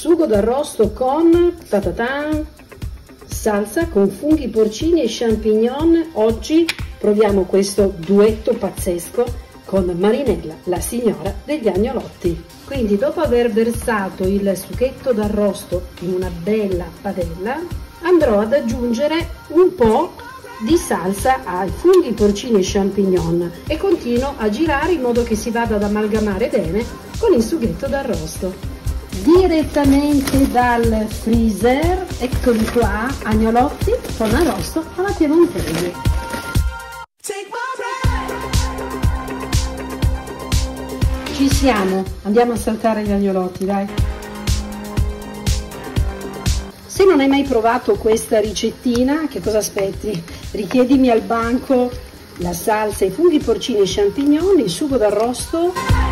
Sugo d'arrosto con salsa con funghi porcini e champignon. Oggi proviamo questo duetto pazzesco con Marinella, la signora degli agnolotti. Quindi dopo aver versato il sughetto d'arrosto in una bella padella, andrò ad aggiungere un po' di salsa ai funghi porcini e champignon e continuo a girare in modo che si vada ad amalgamare bene con il sughetto d'arrosto. Direttamente dal freezer, eccoli qua, agnolotti con arrosto alla piemontese. Ci siamo, andiamo a saltare gli agnolotti, dai. Se non hai mai provato questa ricettina, che cosa aspetti? Richiedimi al banco la salsa, i funghi porcini e champignon, il sugo d'arrosto